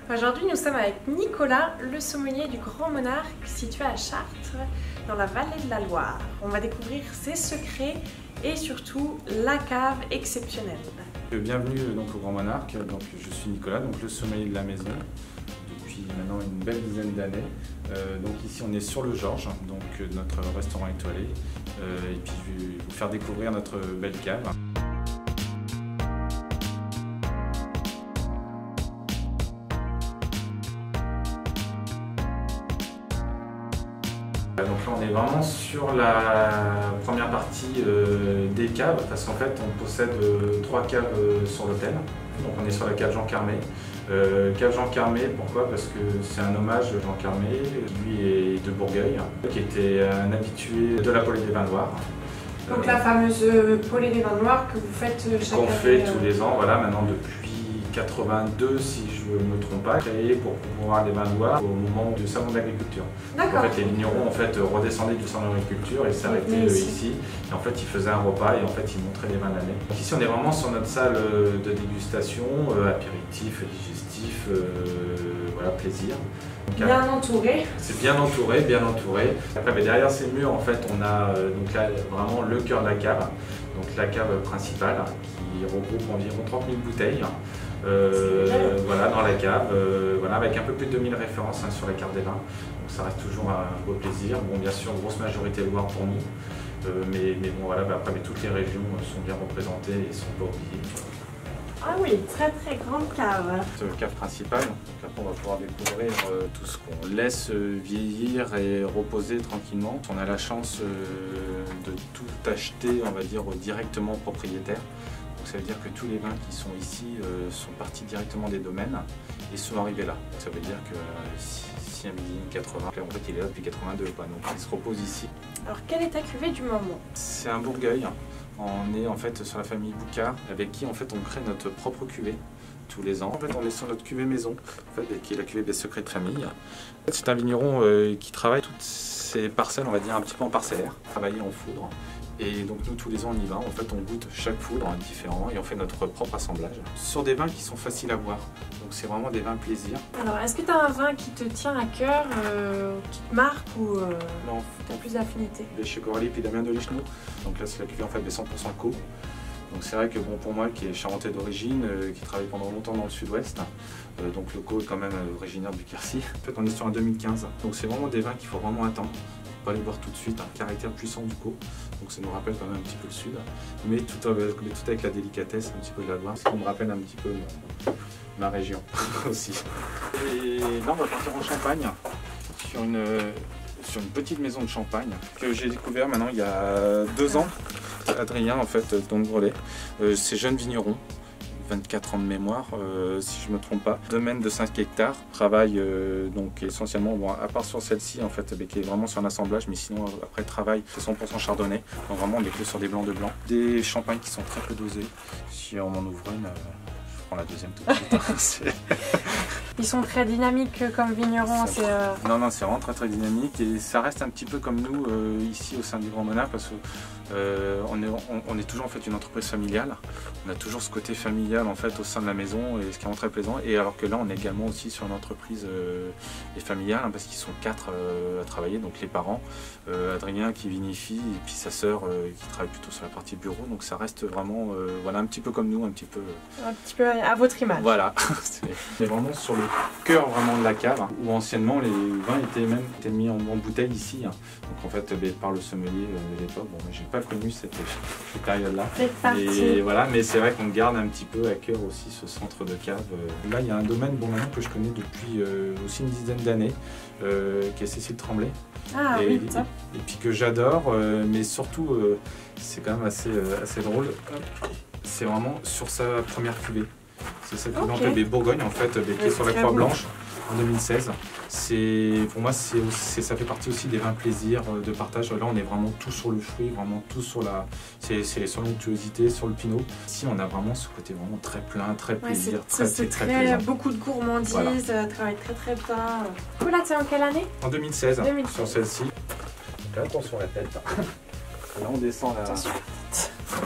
Aujourd'hui, nous sommes avec Nicolas, le sommelier du Grand Monarque, situé à Chartres, dans la vallée de la Loire. On va découvrir ses secrets et surtout la cave exceptionnelle. Bienvenue donc au Grand Monarque. Donc, je suis Nicolas, donc le sommelier de la maison depuis maintenant une belle dizaine d'années. Donc ici on est sur le Georges, donc notre restaurant étoilé. Et puis je vais vous faire découvrir notre belle cave. Donc là on est vraiment sur la première partie des caves, parce qu'en fait on possède 3 caves sur l'hôtel. Donc on est sur la cave Jean Carmé. Cave Jean Carmé, pourquoi? Parce que c'est un hommage à Jean Carmé, qui lui est de Bourgueil, qui était un habitué de la Polée des Vins Noirs. Donc la fameuse Polée des Vins Noirs que vous faites chaque année. Qu'on fait tous les ans, voilà, maintenant depuis 82 si je ne me trompe pas, créé pour pouvoir les vins noirs au moment du salon de l'agriculture. En fait les vignerons redescendaient du salon de l'agriculture et s'arrêtaient ici. Et en fait ils faisaient un repas et en fait ils montraient les vins de l'année. Donc ici on est vraiment sur notre salle de dégustation, apéritif, digestif, voilà, plaisir. Bien entouré. C'est bien entouré, bien entouré. Après derrière ces murs en fait on a donc là vraiment le cœur de la cave, donc la cave principale qui regroupe environ 30 000 bouteilles. Voilà, dans la cave, voilà, avec un peu plus de 2000 références sur la carte des vins. Donc ça reste toujours un beau plaisir. Bon, bien sûr, grosse majorité Loire pour nous, mais bon, voilà, après, toutes les régions sont bien représentées et ne sont pas oubliées. Ah oui, très très grande cave. Cette cave principale, donc après on va pouvoir découvrir tout ce qu'on laisse vieillir et reposer tranquillement. On a la chance de tout acheter, on va dire, directement au propriétaire. Donc ça veut dire que tous les vins qui sont ici sont partis directement des domaines et sont arrivés là. Donc ça veut dire que si un Millin 80, en fait il est là depuis 82, quoi. Donc il se repose ici. Alors quelle est ta cuvée du moment? C'est un Bourgueil. On est en fait sur la famille Boucard, avec qui en fait on crée notre propre cuvée tous les ans. En fait on est sur notre cuvée maison, en fait, qui est la cuvée des secrets de famille. C'est un vigneron qui travaille toutes ses parcelles, on va dire un petit peu en parcellaire, travailler en foudre. Et donc nous tous les ans on y va, en fait on goûte chaque foudre différent et on fait notre propre assemblage sur des vins qui sont faciles à boire. Donc c'est vraiment des vins plaisir. Alors est-ce que tu as un vin qui te tient à cœur, qui te marque ou non, tu as plus d'affinité? Chez Coralie puis Damien de Lichenoux. Donc là c'est la cuvée en fait des 100% Co. Donc c'est vrai que bon, pour moi qui est charentais d'origine, qui travaille pendant longtemps dans le sud-ouest, donc le Co est quand même originaire du Quercy. En fait on est sur un 2015, donc c'est vraiment des vins qu'il faut vraiment attendre. Pas les boire tout de suite, un caractère puissant du Co, donc ça nous rappelle quand même un petit peu le sud, mais tout avec la délicatesse un petit peu de la Loire, ce qui me rappelle un petit peu ma région aussi. Et là on va partir en Champagne, sur une petite maison de Champagne que j'ai découvert maintenant il y a 2 ans. Adrien en fait, d'Ongrelet, c'est jeune vigneron. 24 ans de mémoire, si je ne me trompe pas. Domaine de 5 hectares, travaille donc essentiellement, bon, à part sur celle-ci en fait, qui est vraiment sur un assemblage, mais sinon après travail, c'est 100% chardonnay. Donc vraiment on est que sur des blancs de blanc. Des champagnes qui sont très peu dosés. Si on m'en ouvre une, je prends la deuxième tout de suite. Ils sont très dynamiques comme vignerons. Non, c'est vraiment très très dynamique et ça reste un petit peu comme nous ici au sein du Grand Monarque parce que on est toujours en fait une entreprise familiale. On a toujours ce côté familial en fait au sein de la maison et ce qui est vraiment très plaisant. Et alors que là on est également aussi sur une entreprise familiale parce qu'ils sont 4 à travailler, donc les parents, Adrien qui vinifie et puis sa sœur qui travaille plutôt sur la partie bureau. Donc ça reste vraiment voilà, un petit peu comme nous, un petit peu à votre image. Voilà, c'est vraiment sur le cœur vraiment de la cave où anciennement les vins étaient mis en bouteille ici. Donc en fait par le sommelier de l'époque, bon, j'ai pas connu cette période-là. Et voilà, mais c'est vrai qu'on garde un petit peu à cœur aussi ce centre de cave. Là, il y a un domaine maintenant que je connais depuis aussi une dizaine d'années, qui est Cécile Tremblay. Ah, oui, ça. Et puis que j'adore, mais surtout, c'est quand même assez drôle. C'est vraiment sur sa première cuvée. C'est cette cuvée des Bourgogne en fait, qui est sur la Croix Blanche en 2016. Pour moi, ça fait partie aussi des vins plaisir, de partage. Là, on est vraiment tout sur le fruit, vraiment tout sur c'est sur l'onctuosité, sur le pinot. Ici, on a vraiment ce côté vraiment très plein, très plaisir, très plaisant. Beaucoup de gourmandise, voilà. Travaille très bien. Là, c'est en quelle année? En 2016, sur celle-ci. Attention à la tête. Là, on descend là.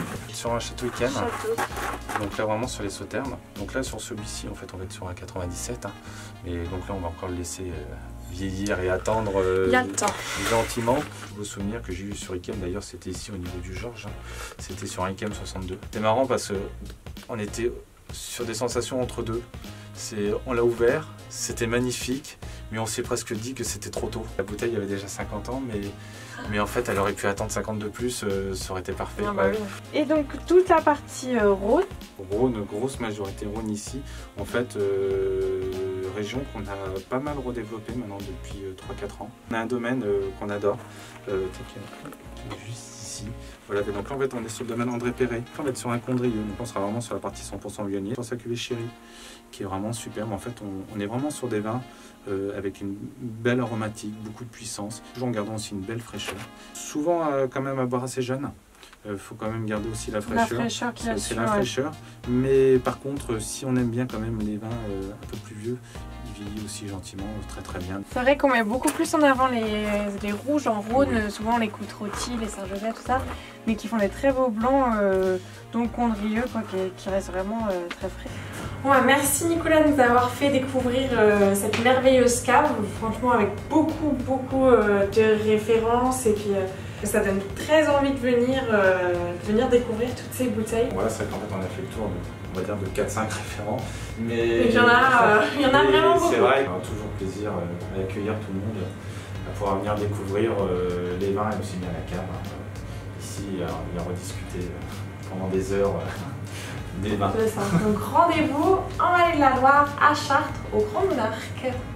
sur un château Yquem. Château. Donc là vraiment sur les sauternes. Donc là sur celui-ci en fait on va être sur un 97. Hein. Et donc là on va encore le laisser vieillir et attendre gentiment. Vos souvenirs que j'ai eu sur Yquem d'ailleurs c'était ici au niveau du Georges. Hein. C'était sur un Yquem 62. C'était marrant parce qu'on était sur des sensations entre deux. On l'a ouvert, c'était magnifique, mais on s'est presque dit que c'était trop tôt. La bouteille avait déjà 50 ans, mais en fait elle aurait pu attendre 50 de plus, ça aurait été parfait. Ah bah oui. Et donc toute la partie Rhône. Rhône, grosse majorité Rhône ici. En fait, région qu'on a pas mal redéveloppée maintenant depuis 3-4 ans. On a un domaine qu'on adore, qui est juste ici. Voilà, donc là en fait on est sur le domaine André Perret. On va être sur un condrieux, donc on sera vraiment sur la partie 100% viognier. Sur sa cuvée chérie, qui est vraiment superbe. En fait on est vraiment sur des vins avec une belle aromatique, beaucoup de puissance, toujours en gardant aussi une belle fraîcheur. Souvent quand même à boire assez jeune. Faut quand même garder aussi la fraîcheur. La fraîcheur qu'il y a dessus, c'est la fraîcheur. Mais par contre, si on aime bien quand même les vins un peu plus vieux, ils vieillissent aussi gentiment, très très bien. C'est vrai qu'on met beaucoup plus en avant les rouges en Rhône, oui. Souvent les Côtes-Rôties, les Saint-Joseph, tout ça, mais qui font des très beaux blancs, donc condrieux, quoi, qui restent vraiment très frais. Bon, merci Nicolas de nous avoir fait découvrir cette merveilleuse cave, franchement avec beaucoup de références et puis ça donne très envie de venir découvrir toutes ces bouteilles. Voilà, c'est vrai qu'en fait on a fait le tour on va dire de 4-5 référents. Mais il y en a vraiment beaucoup. C'est vrai, on a toujours plaisir à accueillir tout le monde, à pouvoir venir découvrir les vins et aussi bien la cave. Ici, il a rediscuté pendant des heures des vins. C'est ça. Donc rendez-vous en Vallée de la Loire, à Chartres, au Grand Monarque.